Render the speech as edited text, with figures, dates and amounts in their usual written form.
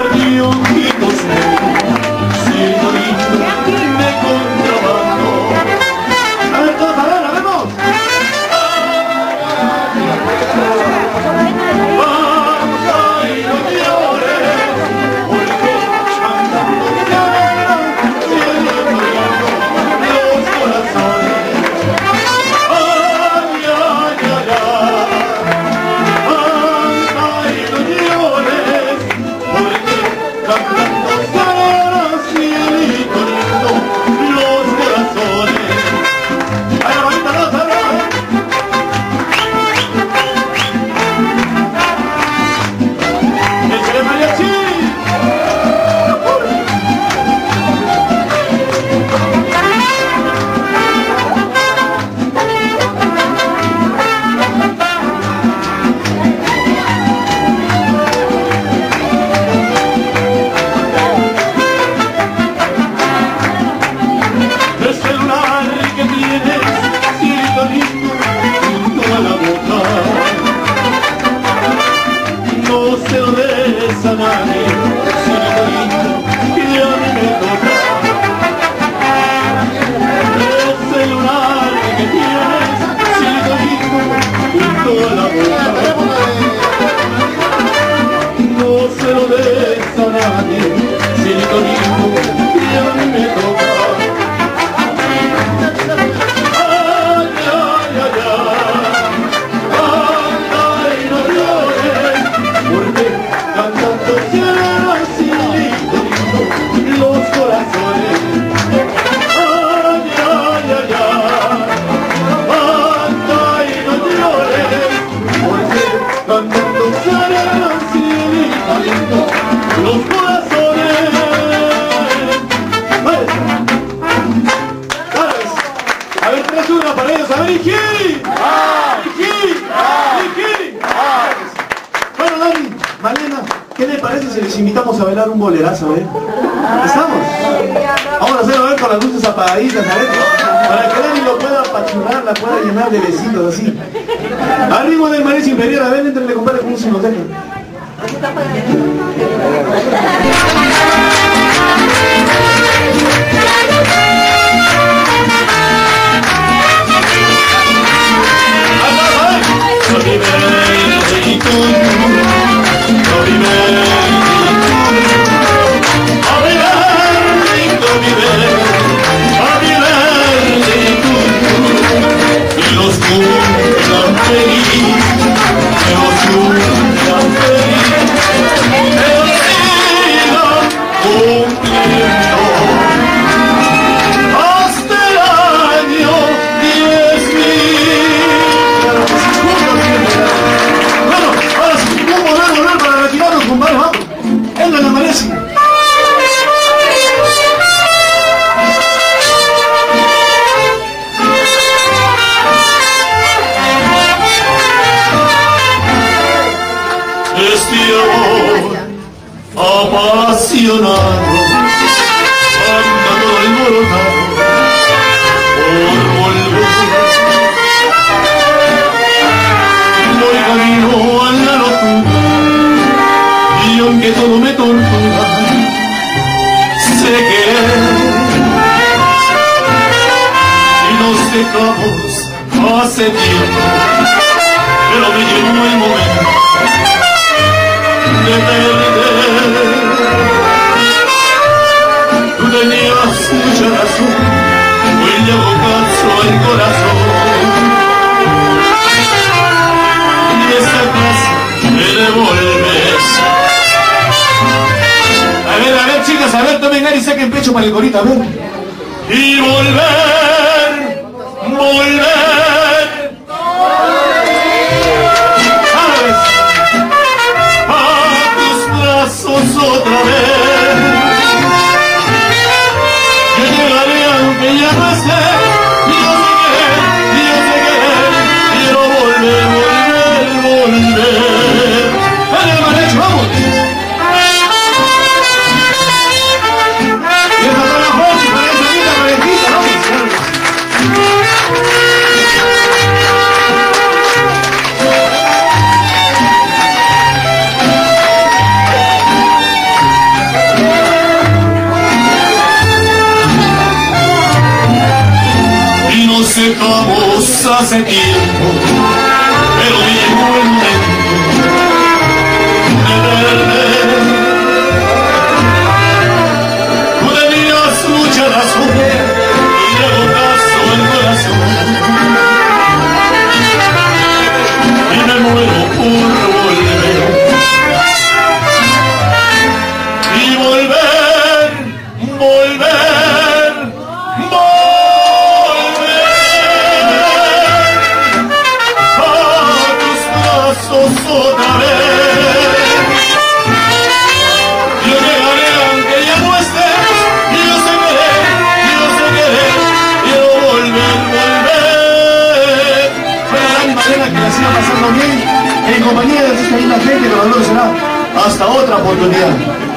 Un bolerazo, ¿estamos? Vamos a hacerlo ver con las luces apagaditas, ¿sabes? Para que Dani lo pueda apachurrar, la pueda llenar de besitos así. Al ritmo del mariachi imperial, a ver, entrenle, compadre, como se nos deja. Apasionado, andando alborotado por volver. Voy camino a la locura y aunque todo me tortura, sé que si nos dejamos hace tiempo, pero me llegó el momento de perder. Tú tenías mucha razón, hoy le hago caso al corazón. Y esa casa me devuelves. A ver, chicas, a ver, tomen aire y saquen pecho para el corito, a ver. Y volver, volver. Otra vez yo llegaré aunque ya no esté, yo sé que quiero volver, volver, volver. Dale, mariachi, vamos. Y esta para la foto, para esa linda parejita, vamos. dejamos hace tiempo, pero llegó el momento de verte. Tú tenías mucha razón y le botazo el corazón, y me muero por volver. Y volver, volver, volver a tus brazos otra vez. Yo llegaré aunque ya no estés, y yo seguiré, quiero volver, volver. Fue la gran manera que la siga pasando bien, en compañía de esta linda gente, que valor será. Hasta otra oportunidad.